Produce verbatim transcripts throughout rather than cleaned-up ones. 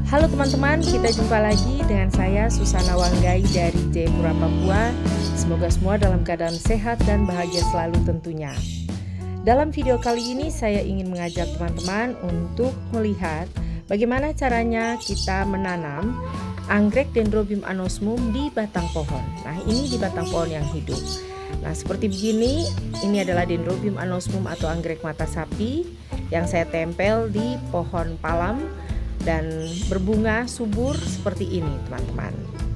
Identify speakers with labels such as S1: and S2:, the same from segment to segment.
S1: Halo teman-teman, kita jumpa lagi dengan saya Susana Wanggai dari Jayapura, Papua. Semoga semua dalam keadaan sehat dan bahagia selalu tentunya. Dalam video kali ini saya ingin mengajak teman-teman untuk melihat bagaimana caranya kita menanam anggrek Dendrobium anosmum di batang pohon. Nah, ini di batang pohon yang hidup. Nah, seperti begini, ini adalah Dendrobium anosmum atau anggrek mata sapi yang saya tempel di pohon palam dan berbunga subur seperti ini, teman-teman.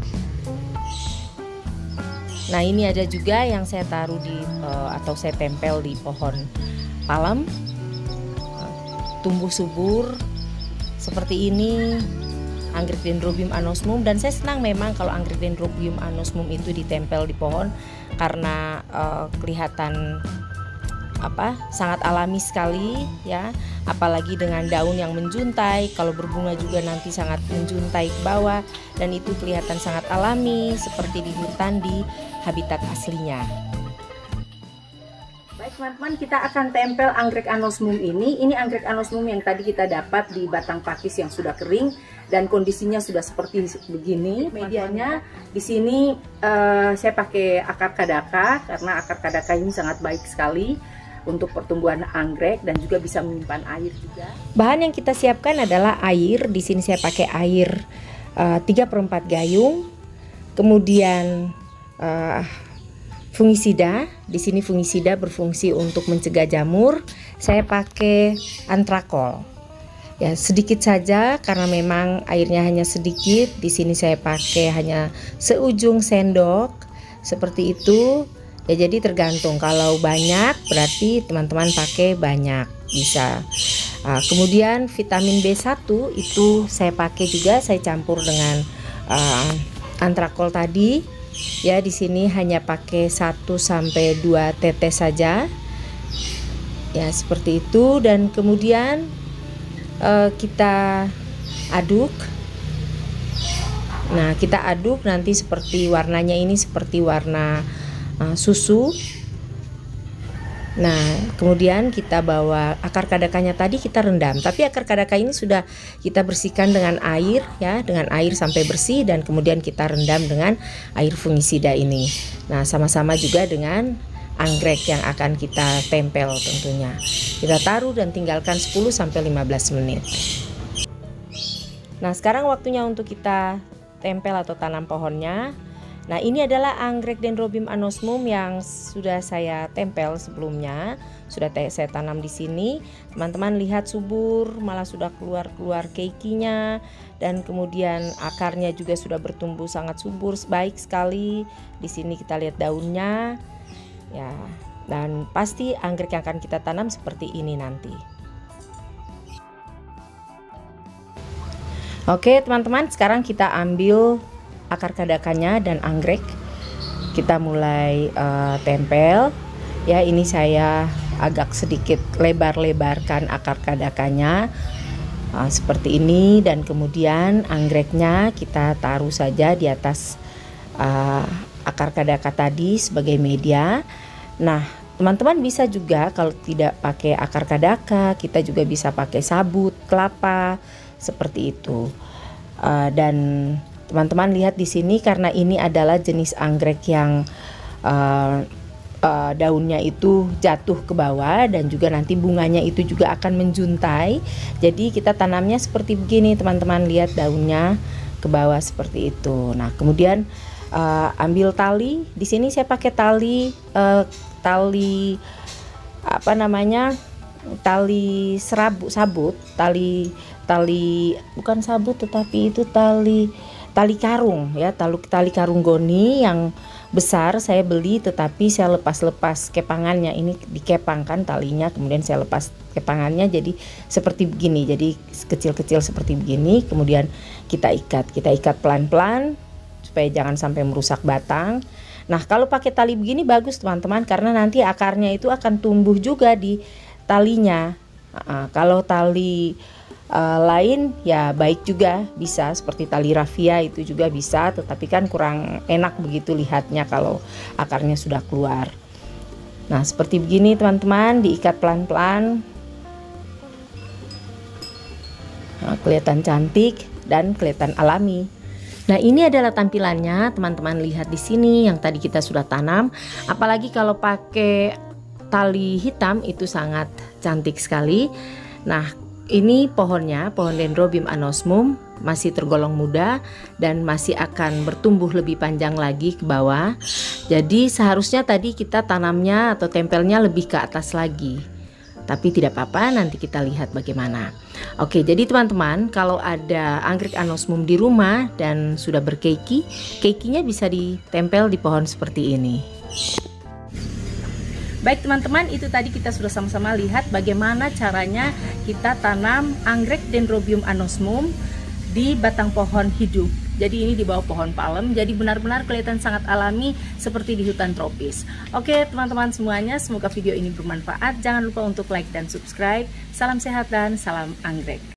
S1: Nah, ini ada juga yang saya taruh di uh, atau saya tempel di pohon palam, uh, tumbuh subur seperti ini, anggrek Dendrobium anosmum. Dan saya senang memang kalau anggrek Dendrobium anosmum itu ditempel di pohon karena uh, kelihatan apa sangat alami sekali ya, apalagi dengan daun yang menjuntai. Kalau berbunga juga nanti sangat menjuntai ke bawah, dan itu kelihatan sangat alami seperti di hutan di habitat aslinya. Baik teman-teman, kita akan tempel anggrek anosmum ini. Ini anggrek anosmum yang tadi kita dapat di batang pakis yang sudah kering dan kondisinya sudah seperti begini. Medianya di sini uh, saya pakai akar kadaka karena akar kadaka ini sangat baik sekali untuk pertumbuhan anggrek dan juga bisa menyimpan air juga. Bahan yang kita siapkan adalah air. Di sini saya pakai air uh, tiga per empat gayung. Kemudian uh, fungisida. Di sini fungisida berfungsi untuk mencegah jamur. Saya pakai antrakol. Ya, sedikit saja karena memang airnya hanya sedikit. Di sini saya pakai hanya seujung sendok seperti itu. Ya, jadi tergantung, kalau banyak berarti teman-teman pakai banyak bisa. Nah, kemudian vitamin B satu itu saya pakai juga, saya campur dengan uh, antrakol tadi. Ya, di sini hanya pakai satu sampai dua tetes saja. Ya, seperti itu. Dan kemudian uh, kita aduk. Nah, kita aduk nanti seperti warnanya ini seperti warna Uh, susu. Nah, kemudian kita bawa akar kadakanya tadi kita rendam, tapi akar kadaka ini sudah kita bersihkan dengan air ya, dengan air sampai bersih, dan kemudian kita rendam dengan air fungisida ini. Nah, sama-sama juga dengan anggrek yang akan kita tempel tentunya. Kita taruh dan tinggalkan sepuluh sampai lima belas menit. Nah, sekarang waktunya untuk kita tempel atau tanam pohonnya. Nah, ini adalah anggrek Dendrobium anosmum yang sudah saya tempel sebelumnya, sudah saya tanam di sini. Teman-teman lihat subur, malah sudah keluar-keluar keikinya, dan kemudian akarnya juga sudah bertumbuh sangat subur, baik sekali. Di sini kita lihat daunnya, ya, dan pasti anggrek yang akan kita tanam seperti ini nanti. Oke, teman-teman, sekarang kita ambil akar kadakanya dan anggrek, kita mulai uh, tempel ya. Ini saya agak sedikit lebar-lebarkan akar kadakanya uh, seperti ini, dan kemudian anggreknya kita taruh saja di atas uh, akar kadaka tadi sebagai media. Nah, teman-teman bisa juga kalau tidak pakai akar kadaka, kita juga bisa pakai sabut kelapa seperti itu. Uh, dan teman-teman lihat di sini, karena ini adalah jenis anggrek yang uh, uh, daunnya itu jatuh ke bawah dan juga nanti bunganya itu juga akan menjuntai. Jadi kita tanamnya seperti begini, teman-teman lihat daunnya ke bawah seperti itu. Nah, kemudian uh, ambil tali. Di sini saya pakai tali uh, tali apa namanya? Tali serabut sabut, tali tali bukan sabut tetapi itu tali tali karung ya, tali, tali karung goni yang besar saya beli, tetapi saya lepas-lepas kepangannya. Ini dikepangkan talinya, kemudian saya lepas kepangannya jadi seperti begini, jadi kecil-kecil seperti begini. Kemudian kita ikat, kita ikat pelan-pelan supaya jangan sampai merusak batang. Nah, kalau pakai tali begini bagus teman-teman, karena nanti akarnya itu akan tumbuh juga di talinya. Nah, kalau tali Uh, lain ya baik juga, bisa seperti tali rafia itu juga bisa, tetapi kan kurang enak begitu lihatnya kalau akarnya sudah keluar. Nah, seperti begini teman-teman, diikat pelan-pelan. Nah, kelihatan cantik. dan kelihatan alami. Nah, ini adalah tampilannya, teman-teman lihat di sini yang tadi kita sudah tanam. Apalagi kalau pakai tali hitam itu sangat cantik sekali. Nah, ini pohonnya, pohon Dendrobium anosmum masih tergolong muda dan masih akan bertumbuh lebih panjang lagi ke bawah. Jadi seharusnya tadi kita tanamnya atau tempelnya lebih ke atas lagi. Tapi tidak apa-apa, nanti kita lihat bagaimana. Oke, jadi teman-teman, kalau ada anggrek anosmum di rumah dan sudah berkeiki, keikinya bisa ditempel di pohon seperti ini. Baik teman-teman, itu tadi kita sudah sama-sama lihat bagaimana caranya kita tanam anggrek Dendrobium anosmum di batang pohon hidup. Jadi ini di bawah pohon palem, jadi benar-benar kelihatan sangat alami seperti di hutan tropis. Oke teman-teman semuanya, semoga video ini bermanfaat. Jangan lupa untuk like dan subscribe. Salam sehat dan salam anggrek.